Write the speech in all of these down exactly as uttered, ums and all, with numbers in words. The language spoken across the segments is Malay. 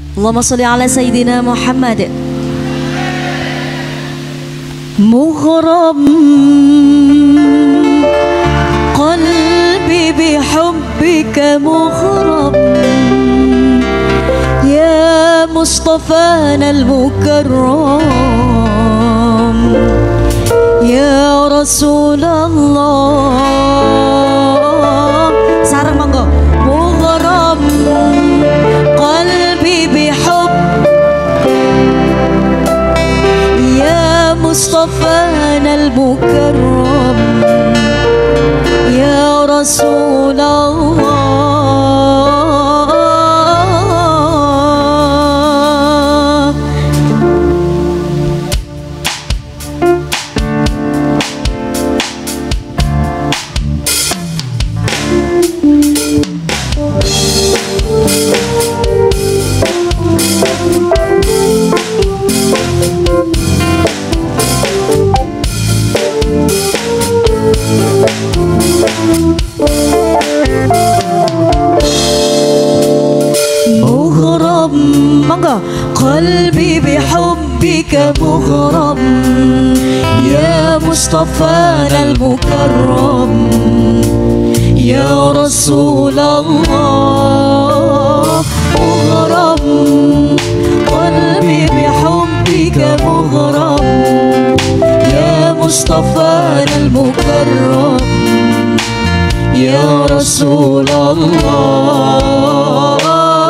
Allahumma sholli ala Sayyidina Muhammad. Mughrab qalbi bihubbika mughrab ya Mustafana al-Mukarram ya Rasulullah. Sarang monggo. Mughrab qalbi bihubb ya Mustafana al-Mukarram ya Rasulullah. مغرم مغا قلبي بحبك مغرم يا مصطفانا المكرم يا رسول الله. مغرم قلبي بحبك مغرم يا مصطفانا المكرم يا رسول الله.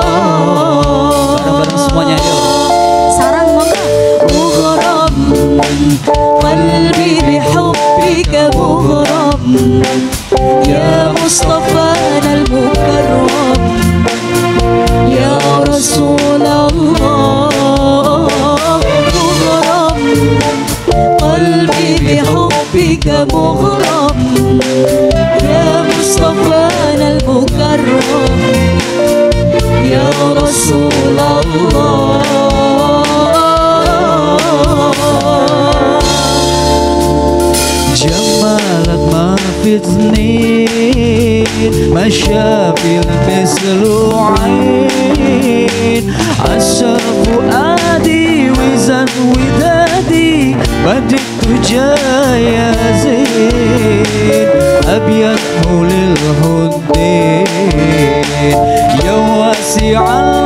Semuanya ayo. Sarang monggo. Mughrab qalbi bihubbika mughrab ya Mustafana al-Mukarram ya Rasulullah. Mughrab qalbi bihubbika mughrab ya Mustafana al-Mukarram ya Rasulullah. جمالك ما في اثنين ما شاف مثل عين عشر فؤادي وزن ودادي بدت جاية زين أبيض حول الهدين يا واسع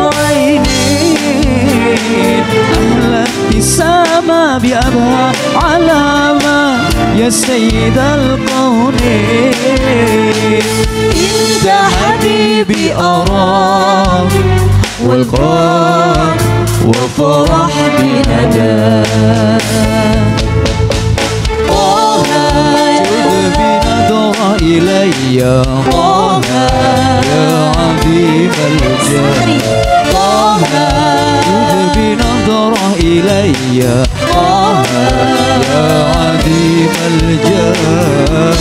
العينين أحلى ابتسامة بأبهى علامة يا سيد الكونين. انت حبيبي أراك والقاك وفرح بنداك طه جد بنظرة إلي طه يا عظيم الجاه طه جد بنظرة إلي طه يا عظيم الجاه.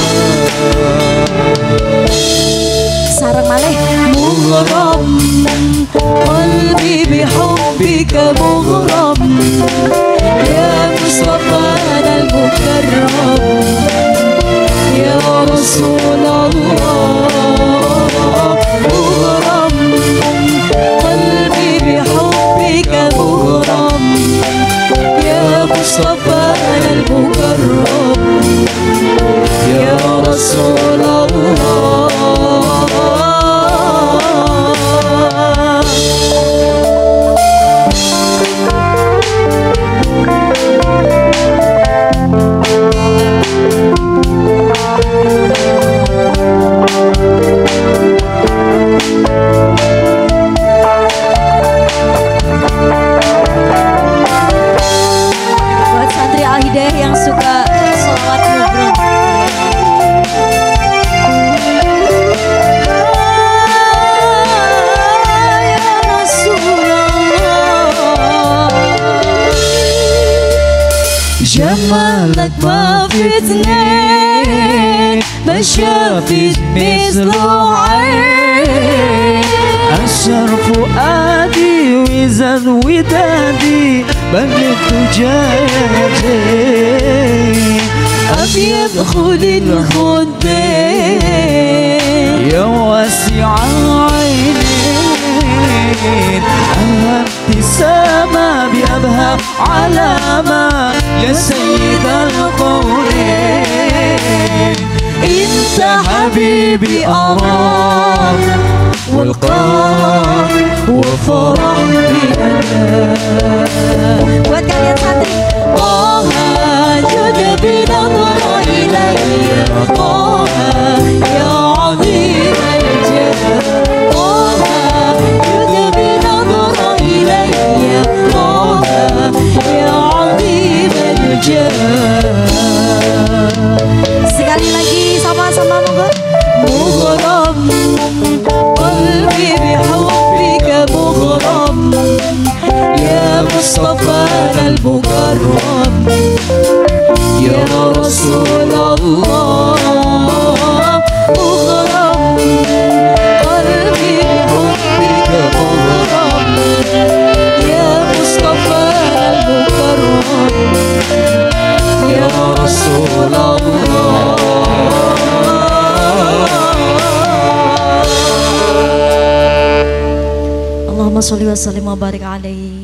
sarang malih. Mughrab qalbi bihubbika mughrab ya Mustafana al-Mukarram ya Rasulullah. Mughrab qalbi bihubbika mughrab ya Mustafana al-Mukarram ya Rasulullah. Buat santri Al-Hidayah yang suka sholawat ngobrol. جمالك ما في اثنين ما شافت مثله عين أشر فؤادي وزن ودادي بنت جايتي أبيض خل الخدين يا واسع العينين السماء بأبهى علامة يا سيد الكونين. انت حبيبي أراك والقاك وفرح بأنا. Buat kalian santri. طه جد بنظرة إلي طه يا عظيم الجاه. طه جد بنظرة إلي طه يا عظيم الجاه. Sekali lagi sama-sama monggo. مغرم قلبي بحبك مغرم يا مصطفانا المكرم يا رسول الله. مغرم قلبي بحبك مغرم يا مصطفانا المكرم يا رسول الله. Allahumma sholli wa sallim wa barik alaihi.